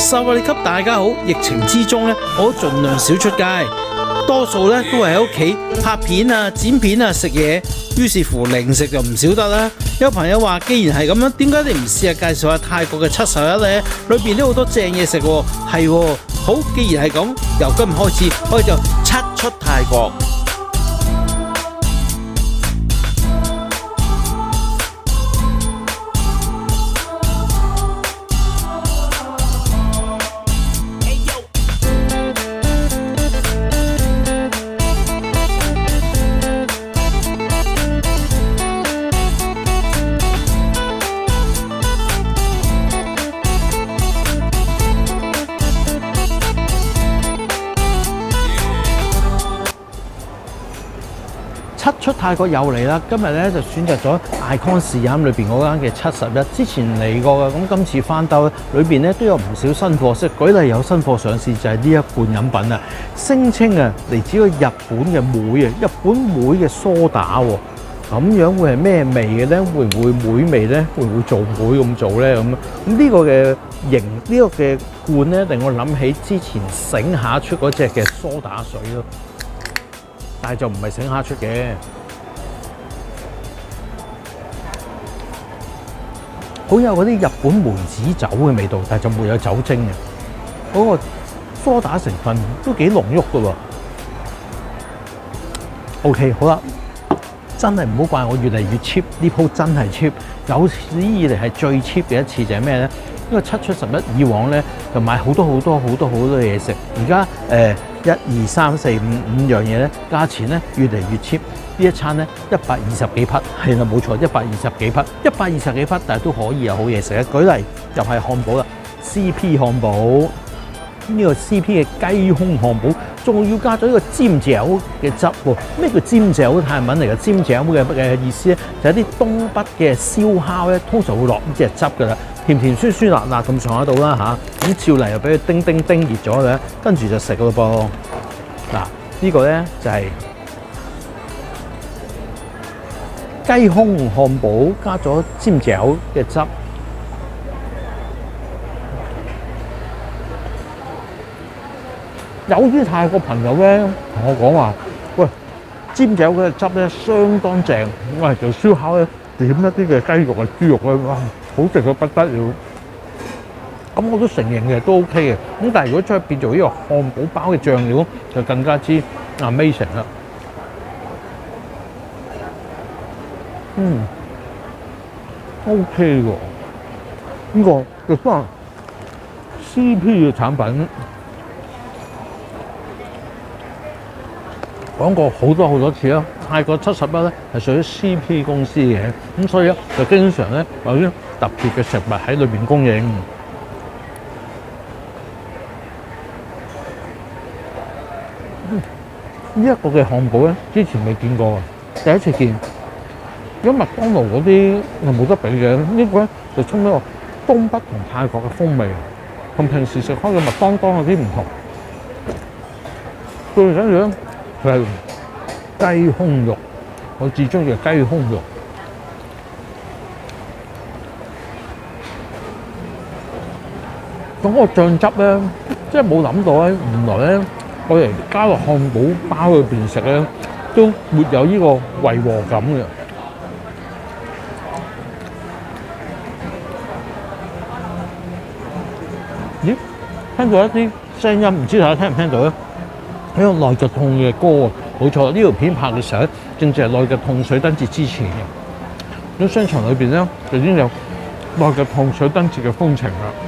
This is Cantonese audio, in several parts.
薩瓦利給大家好，疫情之中咧，我都盡量少出街，多數咧都係喺屋企拍片啊、剪片啊、食嘢。於是乎零食就唔少得啦。有朋友話：既然係咁樣，點解你唔試下介紹下泰國嘅71咧？裏邊都好多正嘢食喎。係喎，好，既然係咁，由今日開始，我哋就七出泰國。七出泰國又嚟啦！今日咧就選擇咗 Icon 試飲裏邊嗰間嘅71，之前嚟過嘅，咁今次翻兜裏邊咧都有唔少新貨色。舉例有新貨上市就係呢一罐飲品啊，聲稱啊嚟自個日本嘅梅啊，日本梅嘅梳打喎，咁樣會係咩味嘅咧？會唔會梅味咧？會唔會做梅咁做咧？咁呢個嘅型呢個嘅罐咧，令我諗起之前醒下出嗰隻嘅梳打水咯。但係就唔係醒下出嘅，好有嗰啲日本梅子酒嘅味道，但係就沒有酒精嘅，嗰個梳打成分都幾濃郁㗎喎。OK， 好啦，真係唔好怪我越嚟越 cheap，呢鋪真係 cheap，有史以嚟係最 cheap 嘅一次就係咩咧？因為7出11以往咧就買好多嘢食，而家1、2、3、4、5樣嘢咧，價錢咧越嚟越 cheap。呢一餐咧120幾匹，係啦冇錯，120幾匹，120幾匹，但係都可以有好嘢食嘅。舉例又係漢堡啦 ，CP 漢堡呢個 CP 嘅雞胸漢堡，仲要加咗呢個尖椒嘅汁喎。咩叫尖椒？泰文嚟嘅尖椒嘅意思咧，就係啲東北嘅燒烤咧，通常會落呢隻汁㗎啦。甜甜酸酸辣辣咁上下到啦嚇，咁照嚟又俾佢叮熱咗嘅，跟住就食咯噃。嗱，呢個咧就係雞胸漢堡加咗尖椒嘅汁。有啲泰國朋友咧同我講話，喂，尖椒嘅汁咧相當正，我係做燒烤咧點一啲嘅雞肉啊、豬肉咧，哇！好食到不得了，咁我都承認嘅，都 OK 嘅。咁但係如果將佢變做呢個漢堡包嘅醬料，就更加之 amazing 啦。OK 喎，呢個亦都係 CP 嘅產品。講過好多次啦，泰國71咧係屬於 CP 公司嘅，咁所以咧就經常咧有啲特別嘅食物喺裏邊供應。呢一個嘅漢堡咧，之前未見過，第一次見。因為麥當勞嗰啲係冇得比嘅，呢個咧就充咗個東北同泰國嘅風味，同平時食開嘅麥當當有啲唔同。最緊要咧，佢係雞胸肉，我最中意嘅雞胸肉。咁個醬汁咧，即係冇諗到咧，原來咧我哋加落漢堡包裏邊食咧，都沒有呢個違和感嘅。咦？聽到一啲聲音，唔知大家聽唔聽到咧？呢個內腳痛嘅歌啊，冇錯，呢條片拍嘅時候咧，正正係內腳痛水燈節之前嘅。咁商場裏邊咧，就已經有內腳痛水燈節嘅風情啦。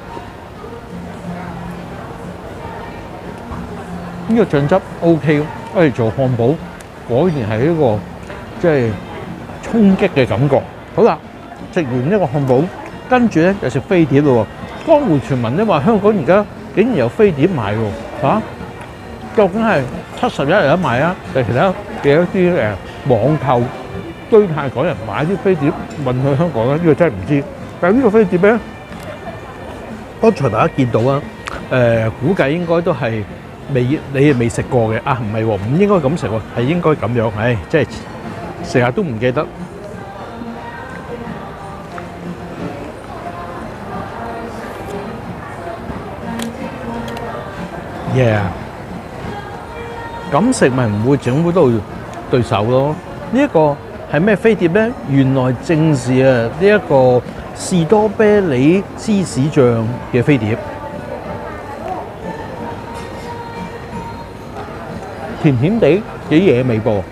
呢個醬汁 OK， 我哋做漢堡果然係一個即係衝擊嘅感覺。好啦，食完呢個漢堡，跟住咧就食飛碟咯喎。江湖傳聞咧話香港而家竟然有飛碟賣喎嚇！究竟係71有得賣啊？定其他嘅一啲網購堆泰港人買啲飛碟運去香港咧？呢個真係唔知。但係呢個飛碟咧，剛才大家見到啊，估計應該都係你未食過嘅啊？唔係喎，唔應該咁食喎，係應該咁樣。唉，即係成日都唔記得。 Yeah， 咁食咪唔會整到對手咯。呢一個係咩飛碟咧？原來正是啊呢一個士多啤梨芝士醬嘅飛碟，甜甜地幾惹味噃。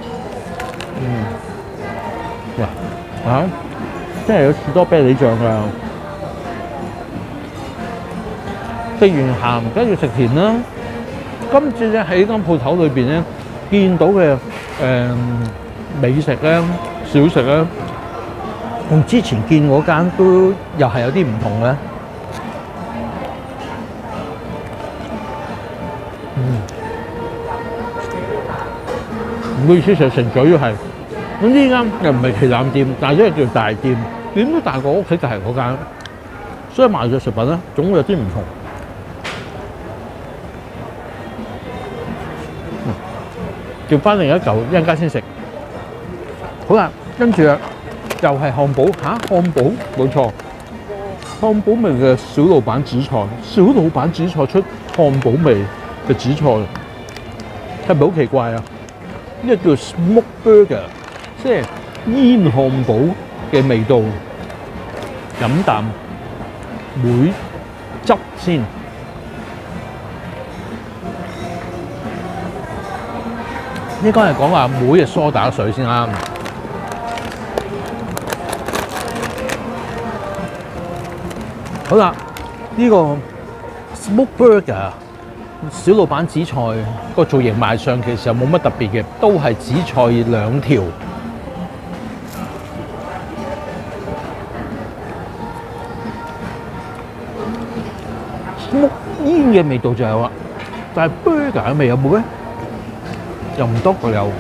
哇真係有士多啤梨醬㗎！食完鹹，梗要食甜啦。今次咧喺間鋪頭裏邊咧，見到嘅美食咧、小食咧，同之前見嗰間都又係有啲唔同嘅。唔好意思，成嘴都係。咁呢間又唔係旗艦店，但係因為叫大店，點都大過屋企就係嗰間，所以賣嘅食品咧總會有啲唔同。叫翻另一嚿，一陣間先食。好啦，跟住啊，又係漢堡嚇，漢堡冇錯，漢堡味嘅小老闆紫菜，小老闆紫菜出漢堡味嘅紫菜，係咪好奇怪啊？呢個叫 smoke burger， 即係煙漢堡嘅味道。飲啖梅汁先。應該係講話梅嘅梳打水先啱。好啦，呢個 smoke burger 小老闆紫菜個造型賣相其實冇乜特別嘅，都係紫菜2條。smoke 煙嘅味道就有啦，但係 burger 嘅味有冇咧？又唔多佢有，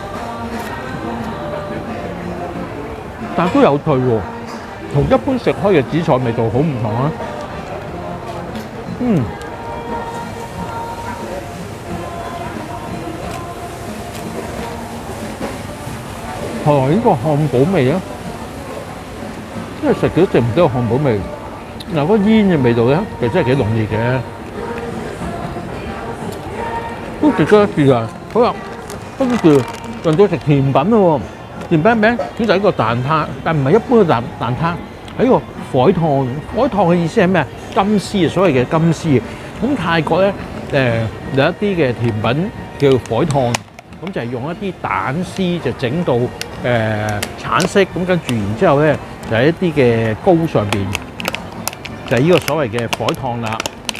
但都有趣喎，同一般食開嘅紫菜味道好唔同啊！後來呢個漢堡味啊，因為食幾多食唔到漢堡味，嗱嗰煙嘅味道咧，其實真係幾濃烈嘅，都值得一試啊！好啦，跟住輪到食甜品咯喎，甜品名就係一個蛋撻，但唔係一般嘅蛋撻，係一個海棠。海棠嘅意思係咩啊？金絲啊，所謂嘅金絲。咁泰國咧有一啲嘅甜品叫海棠，咁就係用一啲蛋絲就整到橙色，咁跟住然之後咧就喺一啲嘅糕上邊，就係呢個所謂嘅海棠啦。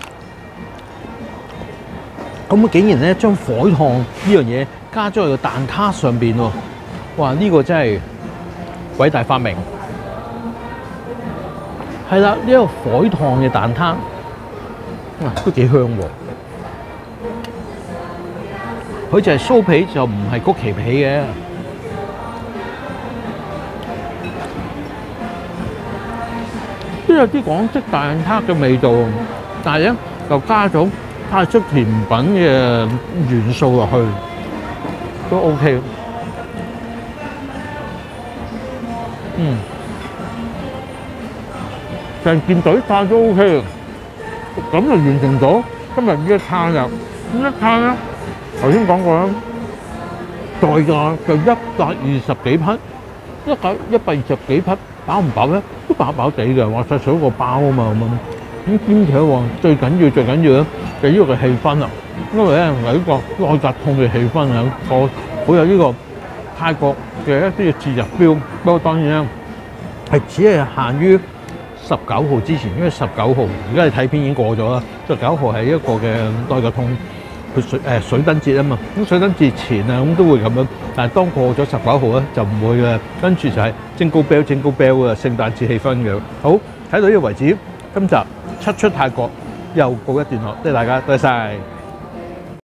咁竟然咧將海棠呢樣嘢加咗喺個蛋撻上邊喎！哇！呢個真係偉大發明。係啦，呢個海棠嘅蛋撻，都幾香喎。佢就係酥皮，就唔係曲奇皮嘅。都有啲港式蛋撻嘅味道，但係咧就加咗泰式甜品嘅元素落去，都 OK。成件隊飯都 OK， 咁就完成咗今日呢一餐啦。咁一餐咧，頭先講過啦，代價就120幾匹，120幾匹飽唔飽咧？都飽飽地嘅，話晒水個包啊嘛咁。咁兼且話最緊要咧，就呢個嘅氣氛啦。因為咧係呢個內夾痛嘅氣氛啊，好有呢個泰國嘅一啲嘅節日 feel。不過當然咧係只係限於19號之前，因為19號而家你睇片已經過咗啦。19號係一個嘅內夾痛水燈節啊嘛。咁水燈節前啊咁都會咁樣，但係當過咗19號咧就唔會嘅。跟住就係Jingle Bell啊，聖誕節氣氛嘅。好，睇到呢個為止，今集七出泰國又告一段落，多謝大家，多謝晒。